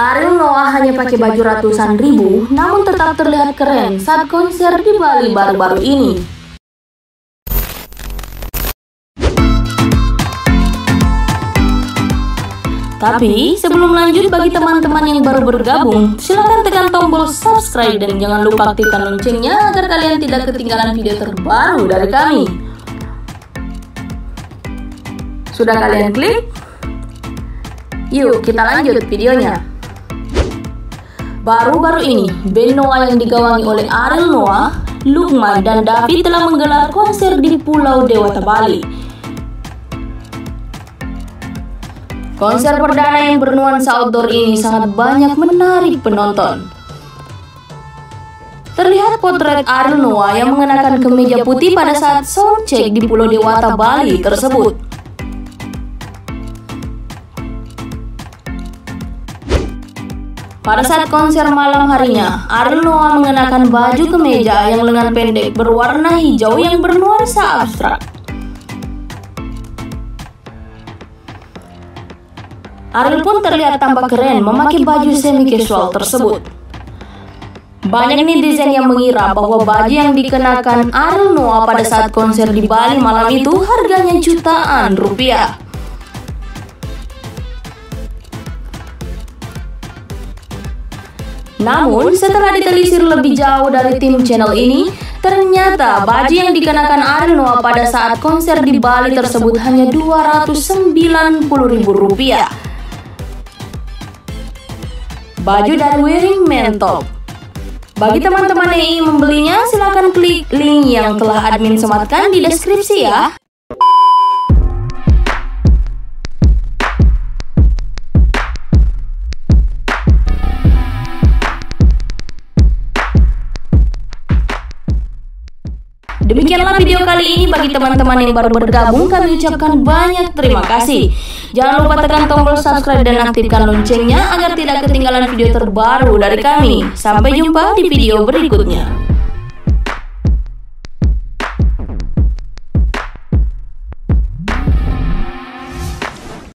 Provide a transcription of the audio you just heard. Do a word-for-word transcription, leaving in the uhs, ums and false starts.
Ariel Noah hanya pakai baju ratusan ribu, namun tetap terlihat keren saat konser di Bali baru-baru ini. Tapi sebelum lanjut, bagi teman-teman yang baru bergabung, silahkan tekan tombol subscribe dan jangan lupa aktifkan loncengnya agar kalian tidak ketinggalan video terbaru dari kami. Sudah kalian klik? Yuk kita lanjut videonya. Baru-baru ini, band Noah yang digawangi oleh Ariel Noah, Lukman, dan David telah menggelar konser di Pulau Dewata, Bali. Konser perdana yang bernuansa outdoor ini sangat banyak menarik penonton. Terlihat potret Ariel Noah yang mengenakan kemeja putih pada saat soundcheck di Pulau Dewata, Bali tersebut. Pada saat konser malam harinya, Ariel Noah mengenakan baju kemeja yang lengan pendek berwarna hijau yang bernuansa abstrak. Ariel pun terlihat tampak keren memakai baju semi casual tersebut. Banyak netizen yang mengira bahwa baju yang dikenakan Ariel Noah pada saat konser di Bali malam itu harganya jutaan rupiah. Namun, setelah ditelisik lebih jauh dari tim channel ini, ternyata baju yang dikenakan Ariel Noah pada saat konser di Bali tersebut hanya dua ratus sembilan puluh ribu rupiah. Baju dari Wearing Man Top. Bagi teman-teman yang ingin membelinya, silakan klik link yang telah admin sematkan di deskripsi ya. Demikianlah video kali ini. Bagi teman-teman yang baru bergabung, kami ucapkan banyak terima kasih. Jangan lupa tekan tombol subscribe dan aktifkan loncengnya agar tidak ketinggalan video terbaru dari kami. Sampai jumpa di video berikutnya.